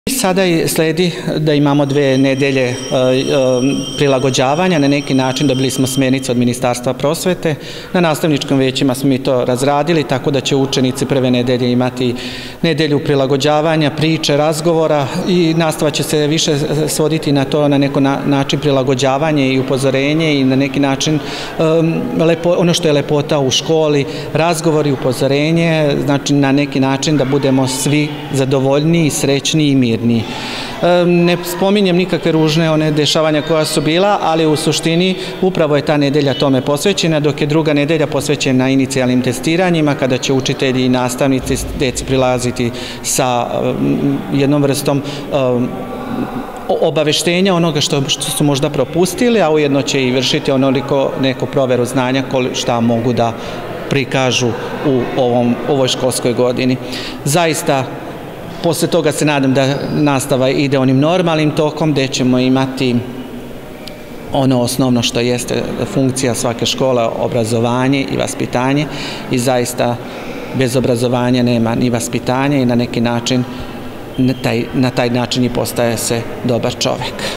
Sada sledi da imamo 2 nedelje prilagođavanja, na neki način dobili smo smjernice od Ministarstva prosvete. Na nastavničkim većima smo mi to razradili, tako da će učenici prve nedelje imati nedelju prilagođavanja, priče, razgovora i nastava će se više svoditi na to, na neko način prilagođavanje i upozorenje i na neki način ono što je lepota u školi, razgovori, upozorenje, znači na neki način da budemo svi zadovoljniji, srećniji i mirni. Ne spominjem nikakve ružne dešavanja koja su bila, ali u suštini upravo je ta nedelja tome posvećena, dok je druga nedelja posvećena inicijalnim testiranjima, kada će učitelji i nastavnici deci prilaziti sa jednom vrstom obaveštenja onoga što su možda propustili, a ujedno će i vršiti neku proveru znanja šta mogu da prikažu u ovoj školskoj godini. Zaista, posle toga se nadam da nastava ide onim normalnim tokom, gde ćemo imati ono osnovno što jeste funkcija svake škole, obrazovanje i vaspitanje, i zaista bez obrazovanja nema ni vaspitanja i na neki način, na taj način i postaje se dobar čovek.